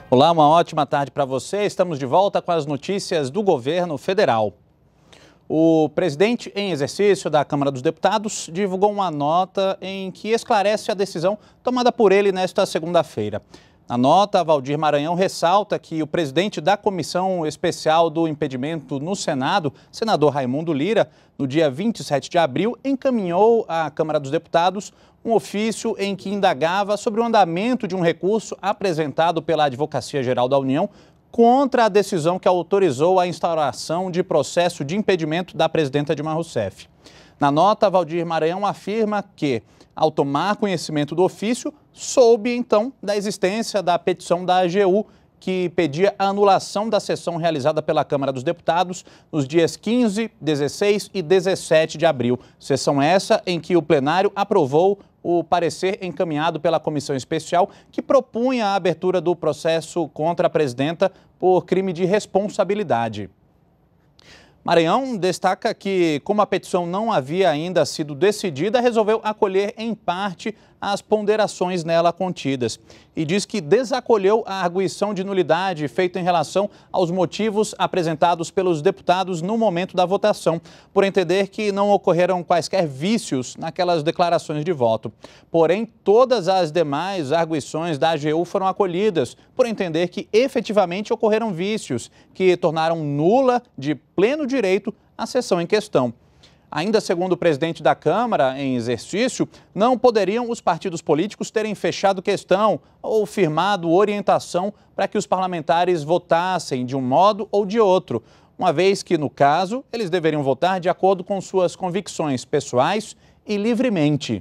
Olá, uma ótima tarde para você. Estamos de volta com as notícias do governo federal. O presidente em exercício da Câmara dos Deputados divulgou uma nota em que esclarece a decisão tomada por ele nesta segunda-feira. Na nota, Valdir Maranhão ressalta que o presidente da Comissão Especial do Impedimento no Senado, senador Raimundo Lira, no dia 27 de abril, encaminhou à Câmara dos Deputados um ofício em que indagava sobre o andamento de um recurso apresentado pela Advocacia Geral da União contra a decisão que autorizou a instauração de processo de impedimento da presidenta Dilma Rousseff. Na nota, Valdir Maranhão afirma que, ao tomar conhecimento do ofício, soube, então, da existência da petição da AGU, que pedia a anulação da sessão realizada pela Câmara dos Deputados nos dias 15, 16 e 17 de abril. Sessão essa em que o plenário aprovou o parecer encaminhado pela Comissão Especial que propunha a abertura do processo contra a presidenta por crime de responsabilidade. Maranhão destaca que, como a petição não havia ainda sido decidida, resolveu acolher em parte as ponderações nela contidas e diz que desacolheu a arguição de nulidade feita em relação aos motivos apresentados pelos deputados no momento da votação, por entender que não ocorreram quaisquer vícios naquelas declarações de voto. Porém, todas as demais arguições da AGU foram acolhidas, por entender que efetivamente ocorreram vícios que tornaram nula de pleno direito a sessão em questão. Ainda segundo o presidente da Câmara, em exercício, não poderiam os partidos políticos terem fechado questão ou firmado orientação para que os parlamentares votassem de um modo ou de outro, uma vez que, no caso, eles deveriam votar de acordo com suas convicções pessoais e livremente.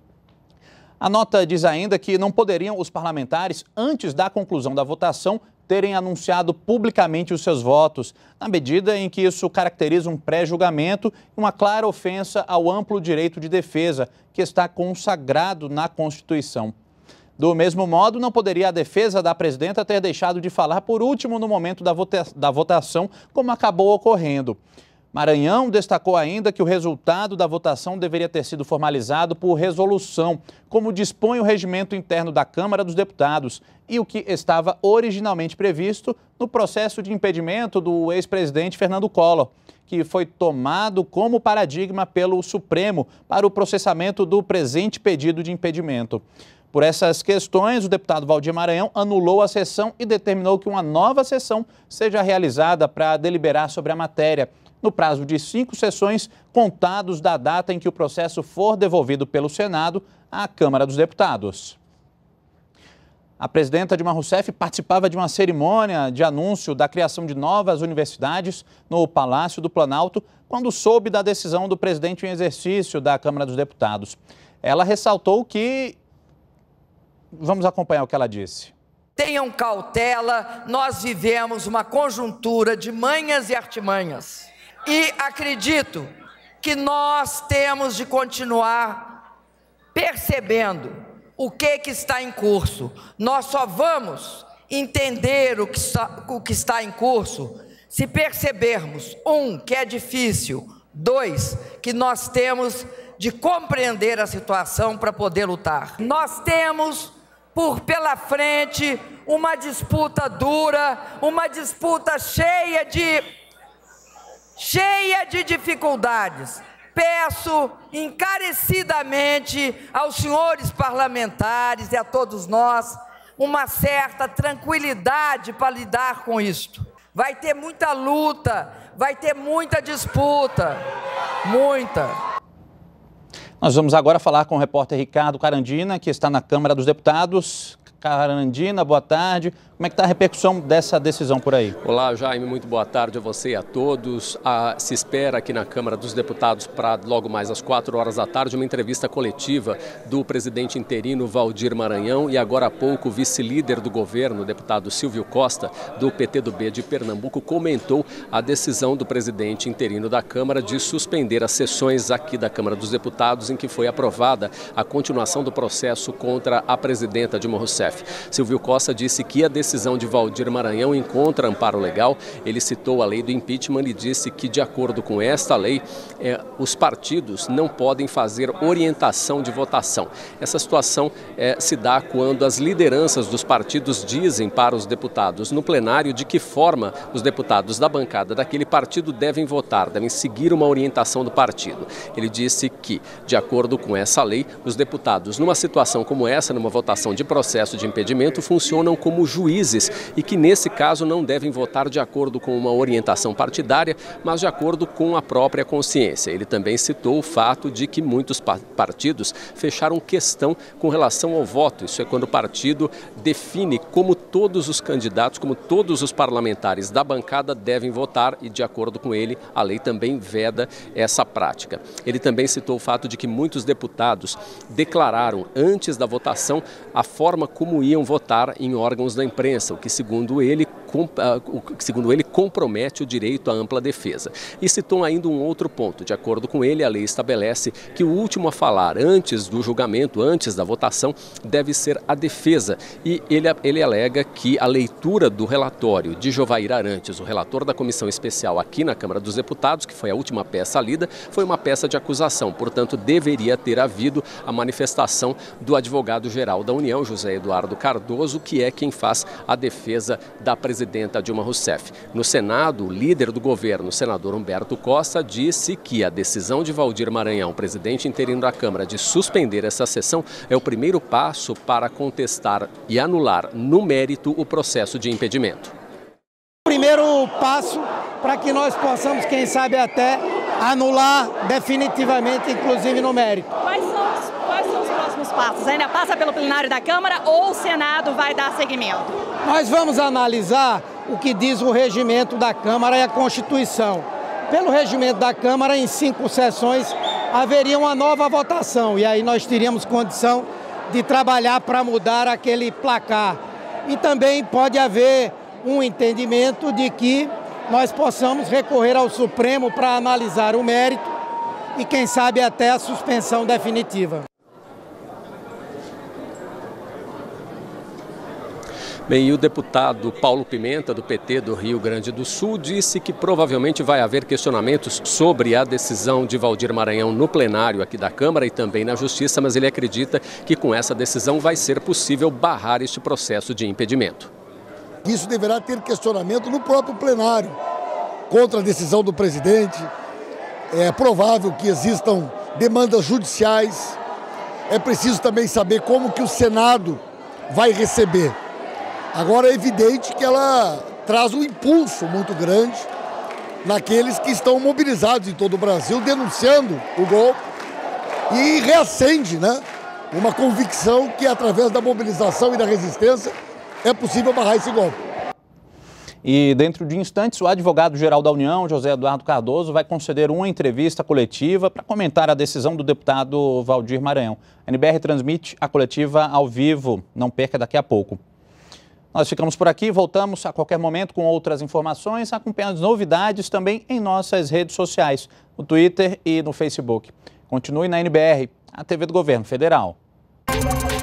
A nota diz ainda que não poderiam os parlamentares, antes da conclusão da votação, terem anunciado publicamente os seus votos, na medida em que isso caracteriza um pré-julgamento e uma clara ofensa ao amplo direito de defesa, que está consagrado na Constituição. Do mesmo modo, não poderia a defesa da presidenta ter deixado de falar por último no momento da votação, como acabou ocorrendo. Maranhão destacou ainda que o resultado da votação deveria ter sido formalizado por resolução, como dispõe o regimento interno da Câmara dos Deputados e o que estava originalmente previsto no processo de impedimento do ex-presidente Fernando Collor, que foi tomado como paradigma pelo Supremo para o processamento do presente pedido de impedimento. Por essas questões, o deputado Valdir Maranhão anulou a sessão e determinou que uma nova sessão seja realizada para deliberar sobre a matéria, no prazo de 5 sessões, contados da data em que o processo for devolvido pelo Senado à Câmara dos Deputados. A presidenta Dilma Rousseff participava de uma cerimônia de anúncio da criação de novas universidades no Palácio do Planalto, quando soube da decisão do presidente em exercício da Câmara dos Deputados. Ela ressaltou que... Vamos acompanhar o que ela disse. Tenham cautela, nós vivemos uma conjuntura de manhas e artimanhas. E acredito que nós temos de continuar percebendo o que está em curso. Nós só vamos entender o que está em curso se percebermos, 1, que é difícil, 2, que nós temos de compreender a situação para poder lutar. Nós temos pela frente uma disputa dura, uma disputa cheia de dificuldades. Peço encarecidamente aos senhores parlamentares e a todos nós uma certa tranquilidade para lidar com isto. Vai ter muita luta, vai ter muita disputa, muita. Nós vamos agora falar com o repórter Ricardo Carandina, que está na Câmara dos Deputados. Carandina, boa tarde. Como é que está a repercussão dessa decisão por aí? Olá, Jaime, muito boa tarde a você e a todos. Se espera aqui na Câmara dos Deputados para logo mais às 4 horas da tarde uma entrevista coletiva do presidente interino Valdir Maranhão e agora há pouco o vice-líder do governo, o deputado Silvio Costa, do PTdoB de Pernambuco, comentou a decisão do presidente interino da Câmara de suspender as sessões aqui da Câmara dos Deputados em que foi aprovada a continuação do processo contra a presidenta Dilma Rousseff. Silvio Costa disse que a decisão decisão de Valdir Maranhão encontra amparo legal. Ele citou a lei do impeachment e disse que, de acordo com esta lei, os partidos não podem fazer orientação de votação. Essa situação se dá quando as lideranças dos partidos dizem para os deputados no plenário de que forma os deputados da bancada daquele partido devem votar, devem seguir uma orientação do partido. Ele disse que, de acordo com essa lei, os deputados, numa situação como essa, numa votação de processo de impedimento, funcionam como juízes e que, nesse caso, não devem votar de acordo com uma orientação partidária, mas de acordo com a própria consciência. Ele também citou o fato de que muitos partidos fecharam questão com relação ao voto. Isso é quando o partido define como todos os candidatos, como todos os parlamentares da bancada devem votar e, de acordo com ele, a lei também veda essa prática. Ele também citou o fato de que muitos deputados declararam antes da votação a forma como iam votar em órgãos da imprensa, o que, segundo ele, compromete o direito à ampla defesa. E citou ainda um outro ponto. De acordo com ele, a lei estabelece que o último a falar antes do julgamento, antes da votação, deve ser a defesa. E ele alega que a leitura do relatório de Jovair Arantes, o relator da comissão especial aqui na Câmara dos Deputados, que foi a última peça lida, foi uma peça de acusação. Portanto, deveria ter havido a manifestação do advogado-geral da União, José Eduardo Cardoso, que é quem faz a defesa da presidenta Dilma Rousseff. No Senado, o líder do governo, o senador Humberto Costa, disse que a decisão de Valdir Maranhão, presidente interino da Câmara, de suspender essa sessão é o primeiro passo para contestar e anular no mérito o processo de impedimento. Primeiro passo para que nós possamos, quem sabe, até anular definitivamente, inclusive no mérito. Quais são os próximos passos? Ainda passa pelo plenário da Câmara ou o Senado vai dar seguimento? Nós vamos analisar o que diz o regimento da Câmara e a Constituição. Pelo regimento da Câmara, em 5 sessões, haveria uma nova votação e aí nós teríamos condição de trabalhar para mudar aquele placar. E também pode haver um entendimento de que nós possamos recorrer ao Supremo para analisar o mérito e, quem sabe, até a suspensão definitiva. Bem, e o deputado Paulo Pimenta, do PT do Rio Grande do Sul, disse que provavelmente vai haver questionamentos sobre a decisão de Valdir Maranhão no plenário aqui da Câmara e também na Justiça, mas ele acredita que com essa decisão vai ser possível barrar este processo de impedimento. Isso deverá ter questionamento no próprio plenário, contra a decisão do presidente. É provável que existam demandas judiciais. É preciso também saber como que o Senado vai receber. Agora é evidente que ela traz um impulso muito grande naqueles que estão mobilizados em todo o Brasil, denunciando o golpe e reacende, uma convicção que através da mobilização e da resistência é possível barrar esse golpe. E dentro de instantes, o advogado-geral da União, José Eduardo Cardoso, vai conceder uma entrevista coletiva para comentar a decisão do deputado Valdir Maranhão. A NBR transmite a coletiva ao vivo, não perca daqui a pouco. Nós ficamos por aqui, voltamos a qualquer momento com outras informações, acompanhando as novidades também em nossas redes sociais, no Twitter e no Facebook. Continue na NBR, a TV do Governo Federal.